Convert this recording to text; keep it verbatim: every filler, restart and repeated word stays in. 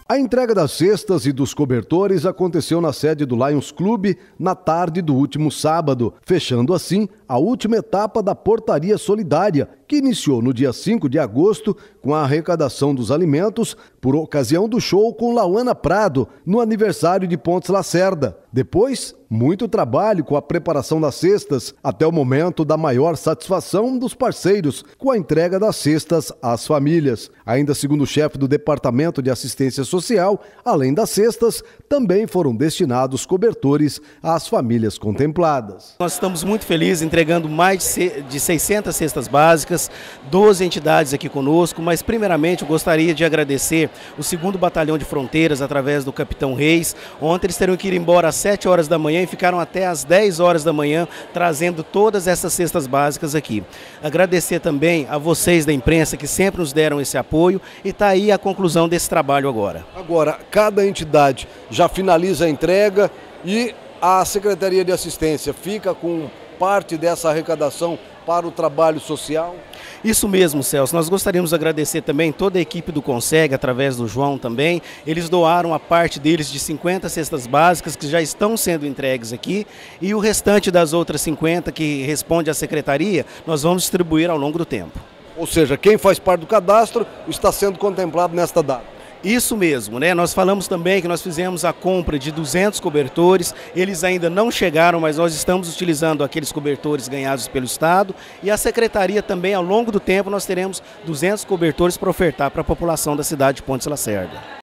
A entrega das cestas e dos cobertores aconteceu na sede do Lions Clube na tarde do último sábado, fechando assim a última etapa da Portaria Solidária, que iniciou no dia cinco de agosto com a arrecadação dos alimentos por ocasião do show com Lauana Prado, no aniversário de Pontes Lacerda. Depois, muito trabalho com a preparação das cestas, até o momento da maior satisfação dos parceiros com a entrega das cestas às famílias. Ainda segundo o chefe do Departamento de Assistência Social, além das cestas, também foram destinados cobertores às famílias contempladas. Nós estamos muito felizes entregando mais de seiscentas cestas básicas, doze entidades aqui conosco, mas primeiramente eu gostaria de agradecer o segundo Batalhão de Fronteiras através do Capitão Reis. Ontem eles teriam que ir embora às sete horas da manhã e ficaram até às dez horas da manhã trazendo todas essas cestas básicas aqui. Agradecer também a vocês da imprensa que sempre nos deram esse apoio e está aí a conclusão desse trabalho agora. Agora, cada entidade já finaliza a entrega e a Secretaria de Assistência fica com parte dessa arrecadação para o trabalho social? Isso mesmo, Celso. Nós gostaríamos de agradecer também toda a equipe do Conseg, através do João também. Eles doaram a parte deles de cinquenta cestas básicas que já estão sendo entregues aqui e o restante das outras cinquenta que responde à Secretaria, nós vamos distribuir ao longo do tempo. Ou seja, quem faz parte do cadastro está sendo contemplado nesta data. Isso mesmo, né? Nós falamos também que nós fizemos a compra de duzentos cobertores, eles ainda não chegaram, mas nós estamos utilizando aqueles cobertores ganhados pelo Estado e a Secretaria também, ao longo do tempo, nós teremos duzentos cobertores para ofertar para a população da cidade de Pontes Lacerda.